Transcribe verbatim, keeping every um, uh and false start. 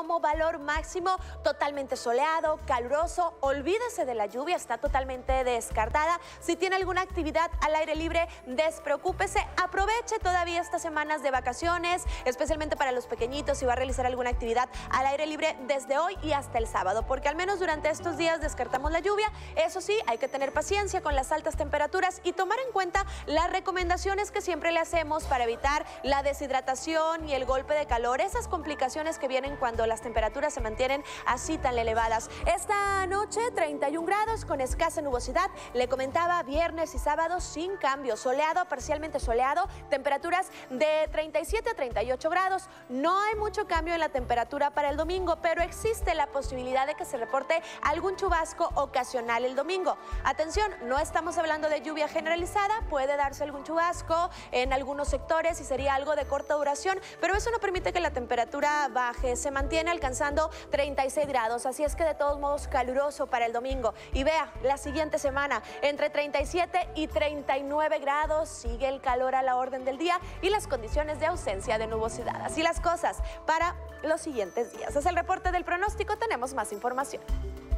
como valor máximo, totalmente soleado, caluroso. Olvídese de la lluvia, está totalmente descartada. Si tiene alguna actividad al aire libre, despreocúpese. Aproveche todavía estas semanas de vacaciones, especialmente para los pequeñitos, si va a realizar alguna actividad al aire libre desde hoy y hasta el sábado, porque al menos durante estos días descartamos la lluvia. Eso sí, hay que tener paciencia con las altas temperaturas y tomar en cuenta las recomendaciones que siempre le hacemos para evitar la deshidratación y el golpe de calor, esas complicaciones que vienen cuando las temperaturas se mantienen así tan elevadas. Esta noche treinta y un grados con escasa nubosidad, le comentaba, viernes y sábado sin cambio, soleado, parcialmente soleado, temperaturas de treinta y siete a treinta y ocho grados. No hay mucho cambio en la temperatura para el domingo, pero existe la posibilidad de que se reporte algún chubasco ocasional el domingo. Atención, no estamos hablando de lluvia generalizada, puede darse algún chubasco en algunos sectores y sería algo de corta duración, pero eso no permite que la temperatura baje, se mantiene alcanzando treinta y seis grados, así es que de todos modos caluroso para el domingo. Y vea, la siguiente semana entre treinta y siete y treinta y nueve grados, sigue el calor a la orden del día y las condiciones de ausencia de nubosidad. Así las cosas para los siguientes días. Es el reporte del pronóstico, tenemos más información.